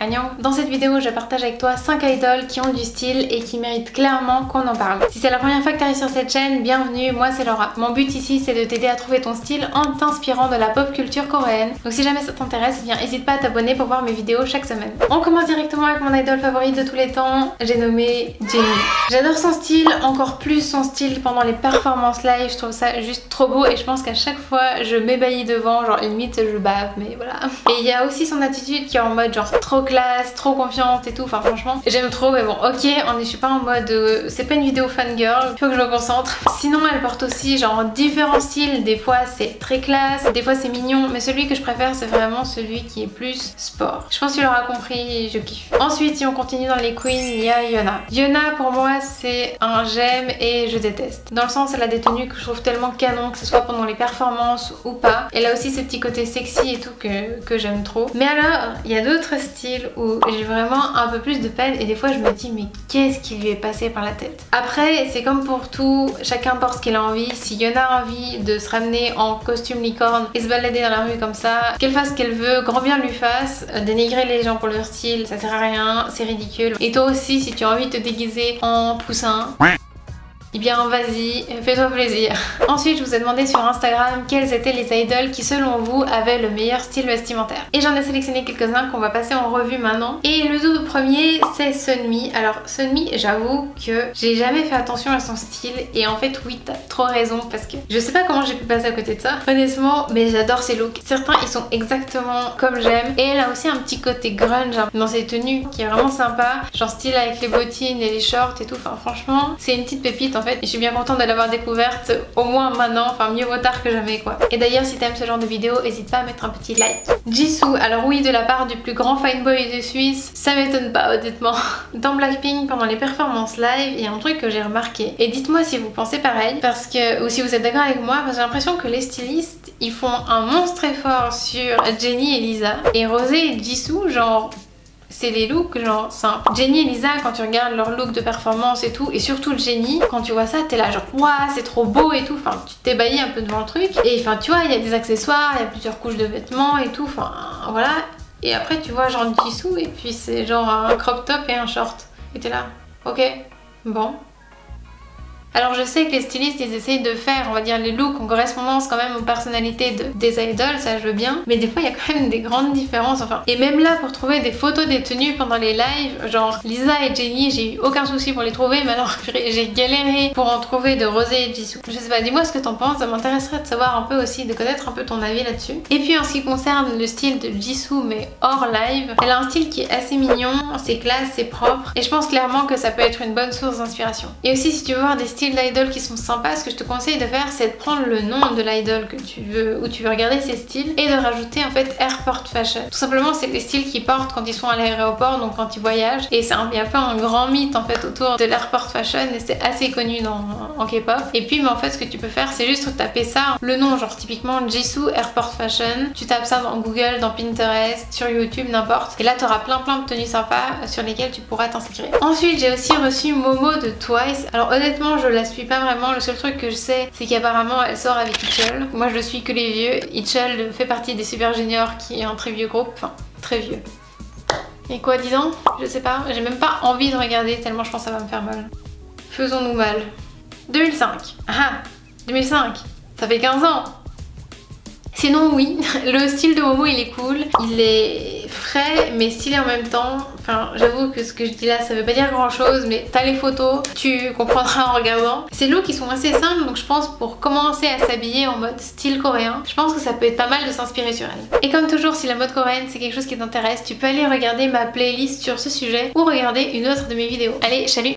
Annyeong. Dans cette vidéo, je partage avec toi 5 idoles qui ont du style et qui méritent clairement qu'on en parle. Si c'est la première fois que tu arrives sur cette chaîne, bienvenue, moi c'est Laura. Mon but ici c'est de t'aider à trouver ton style en t'inspirant de la pop culture coréenne. Donc si jamais ça t'intéresse, eh bien n'hésite pas à t'abonner pour voir mes vidéos chaque semaine. On commence directement avec mon idole favorite de tous les temps, j'ai nommé Jennie. J'adore son style, encore plus son style pendant les performances live, je trouve ça juste trop beau et je pense qu'à chaque fois je m'ébahis devant, genre limite je bave, mais voilà. Et il y a aussi son attitude qui est en mode genre trop classe, trop confiante et tout, enfin franchement j'aime trop, mais bon ok, je suis pas en mode c'est pas une vidéo fangirl, faut que je me concentre. Sinon elle porte aussi genre différents styles, des fois c'est très classe, des fois c'est mignon, mais celui que je préfère c'est vraiment celui qui est plus sport. Je pense que tu l'auras compris, je kiffe. Ensuite si on continue dans les queens, il y a Hyuna. Hyuna pour moi c'est un j'aime et je déteste. Dans le sens elle a des tenues que je trouve tellement canon, que ce soit pendant les performances ou pas. Elle a aussi ce petit côté sexy et tout que j'aime trop. Mais alors il y a d'autres styles où j'ai vraiment un peu plus de peine et des fois je me dis mais qu'est-ce qui lui est passé par la tête. Après c'est comme pour tout, chacun porte ce qu'il a envie. Si Hyuna a envie de se ramener en costume licorne et se balader dans la rue comme ça, qu'elle fasse ce qu'elle veut, grand bien lui fasse. Dénigrer les gens pour leur style ça sert à rien, c'est ridicule. Et toi aussi si tu as envie de te déguiser en poussin, eh bien vas-y, fais-toi plaisir. Ensuite je vous ai demandé sur Instagram quels étaient les idoles qui selon vous avaient le meilleur style vestimentaire. Et j'en ai sélectionné quelques-uns qu'on va passer en revue maintenant. Et le tout premier c'est Sunmi. Alors Sunmi, j'avoue que j'ai jamais fait attention à son style. Et en fait oui, t'as trop raison parce que je sais pas comment j'ai pu passer à côté de ça honnêtement, mais j'adore ses looks. Certains ils sont exactement comme j'aime. Et elle a aussi un petit côté grunge dans ses tenues qui est vraiment sympa. Genre style avec les bottines et les shorts et tout. Enfin franchement c'est une petite pépite en fait, et je suis bien contente de l'avoir découverte au moins maintenant, enfin mieux vaut tard que jamais quoi. Et d'ailleurs si t'aimes ce genre de vidéo, n'hésite pas à mettre un petit like. Jisoo, alors oui, de la part du plus grand fanboy de Suisse, ça m'étonne pas honnêtement. Dans Blackpink, pendant les performances live, il y a un truc que j'ai remarqué. Et dites-moi si vous pensez pareil, parce que, ou si vous êtes d'accord avec moi, parce que j'ai l'impression que les stylistes, ils font un monstre effort sur Jennie et Lisa. Et Rosé et Jisoo, genre c'est les looks genre simples. Jennie et Lisa, quand tu regardes leur look de performance et tout, et surtout Jennie, quand tu vois ça t'es là genre waouh c'est trop beau et tout, enfin tu t'ébahis un peu devant le truc. Et enfin tu vois il y a des accessoires, il y a plusieurs couches de vêtements et tout, enfin voilà. Et après tu vois genre Jisoo et puis c'est genre un crop top et un short. Et t'es là, ok, bon. Alors je sais que les stylistes ils essayent de faire on va dire les looks en correspondance quand même aux personnalités des idoles, ça je veux bien, mais des fois il y a quand même des grandes différences enfin. Et même là pour trouver des photos des tenues pendant les lives, genre Lisa et Jennie j'ai eu aucun souci pour les trouver, mais alors j'ai galéré pour en trouver de Rosé et Jisoo. Je sais pas, dis-moi ce que t'en penses, ça m'intéresserait de savoir un peu aussi, de connaître un peu ton avis là-dessus. Et puis en ce qui concerne le style de Jisoo mais hors live, elle a un style qui est assez mignon, c'est classe, c'est propre et je pense clairement que ça peut être une bonne source d'inspiration. Et aussi si tu veux voir des styles d'idoles qui sont sympas, ce que je te conseille de faire c'est de prendre le nom de l'idole que tu veux, où tu veux regarder ses styles et de rajouter en fait airport fashion. Tout simplement c'est les styles qu'ils portent quand ils sont à l'aéroport, donc quand ils voyagent, et c'est il y a pas un grand mythe en fait autour de l'airport fashion et c'est assez connu en K-pop. Et puis mais en fait ce que tu peux faire c'est juste taper ça, le nom genre typiquement Jisoo airport fashion, tu tapes ça dans Google, dans Pinterest, sur YouTube, n'importe, et là tu auras plein de tenues sympas sur lesquelles tu pourras t'inspirer. Ensuite j'ai aussi reçu Momo de Twice. Alors honnêtement je la suis pas vraiment, le seul truc que je sais c'est qu'apparemment elle sort avec Itchul. Moi je suis que les vieux. Itchul fait partie des Super Junior qui est un très vieux groupe, enfin très vieux. Et quoi 10 ans? Je sais pas, j'ai même pas envie de regarder tellement je pense que ça va me faire mal. Faisons-nous mal. 2005. Ah 2005, ça fait 15 ans. Sinon oui, le style de Momo il est cool, il est frais mais stylé en même temps. Enfin j'avoue que ce que je dis là ça veut pas dire grand chose, mais t'as les photos, tu comprendras en regardant. Ces looks ils sont assez simples, donc je pense pour commencer à s'habiller en mode style coréen, je pense que ça peut être pas mal de s'inspirer sur elle. Et comme toujours si la mode coréenne c'est quelque chose qui t'intéresse, tu peux aller regarder ma playlist sur ce sujet ou regarder une autre de mes vidéos. Allez, salut!